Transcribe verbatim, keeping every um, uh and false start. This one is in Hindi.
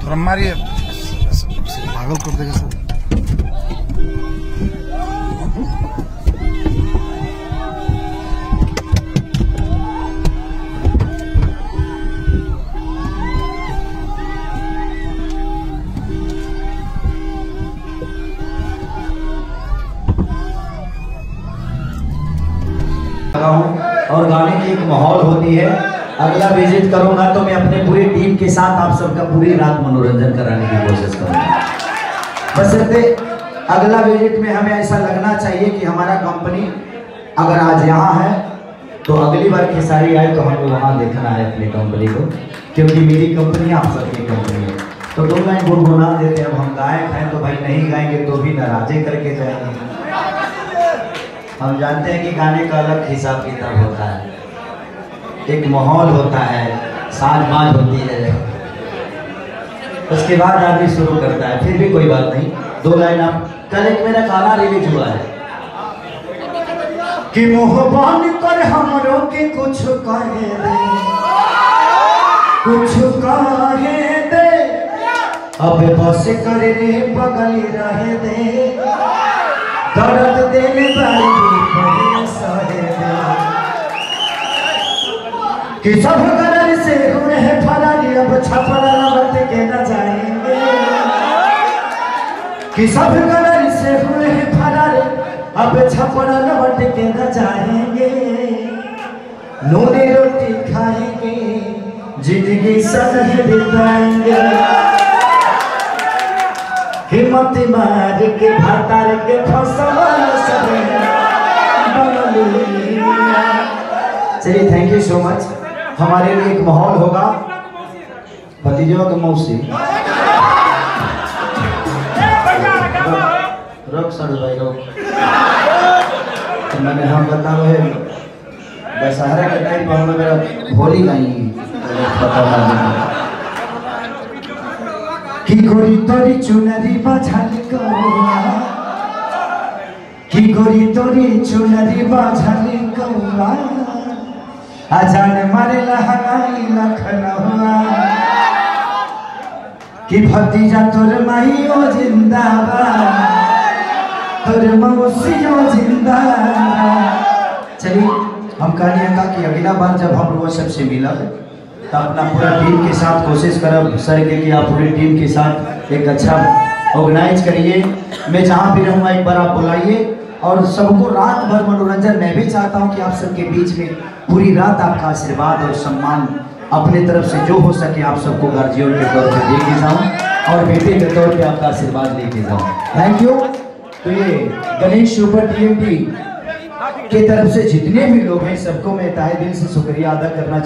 और हमारी पागल कर देगा सब। और गाने की एक माहौल होती है। अगला विजिट करूंगा तो मैं अपने पूरी टीम के साथ आप सबका पूरी रात मनोरंजन कराने की कोशिश करूंगा। बशर्ते अगला विजिट में हमें ऐसा लगना चाहिए कि हमारा कंपनी अगर आज यहाँ है तो अगली बार खेसारी आए तो हमें वहाँ देखना है अपनी कंपनी को, क्योंकि मेरी कंपनी आप सबकी कंपनी है। तो दो लाइन गुनगुना देते हैं। अब हम गायक हैं तो भाई नहीं गाएंगे तो भी नाराजे करके जाएंगे। हम जानते हैं कि गाने का अलग हिसाब किताब होता है, एक माहौल होता है, साज बाज होती है, उसके बाद आदमी शुरू करता है। फिर भी कोई बात नहीं, दो लाइन आप। कल एक मेरा गाना रिलीज हुआ है कि मोहबान कर हमरों के कुछ कहे दे, कुछ कहे दे, अब बस कर रे बगल रहे दे, दर्द देने वाली कि सब गलत से हुए हैं फरारी, अब छपरा लौट के न जाएंगे। कि सब गलत से हुए हैं फरारी, अब छपरा लौट के न जाएंगे। नूनी रोटी खाएंगे, जिंदगी संग बिताएंगे। हिम्मत मार के भातार के फसल सब। चलिए, थैंक यू सो मच। हमारे लिए एक माहौल होगा। भतीजों के मौसी रोक सर भाई रोक। तो मैंने हम बता रहे दशहरा के टाइम पर हमें मेरा होली नहीं पता कि गोरी तोरी चुनरी बाझल कौआ, कि गोरी तोरी चुनरी बाझल कौआ, आजान मारे लहराई लखनऊआ। कि भतीजा तोर माहियो जिंदाबाद, तोर मौसियो जिंदाबाद। चलिए, हम कहानियाँ का कि अगला बार जब हम लोग सबसे मिला तो अपना पूरा टीम के साथ कोशिश करब सर के कि आप पूरी टीम के साथ एक अच्छा ऑर्गेनाइज करिए। मैं जहाँ भी रहूँगा एक बार आप बुलाइए और सबको रात भर मनोरंजन। मैं भी चाहता हूँ कि आप सबके बीच में पूरी रात आपका आशीर्वाद और सम्मान अपने तरफ से जो हो सके आप सबको गार्जियन के तौर पे लेके जाऊँ और बेटे के तौर पे आपका आशीर्वाद लेके जाऊँ। Thank you. तो ये गणेश सुपर टीएमटी के तरफ से जितने भी लोग हैं सबको मैं तहे दिल से शुक्रिया अदा करना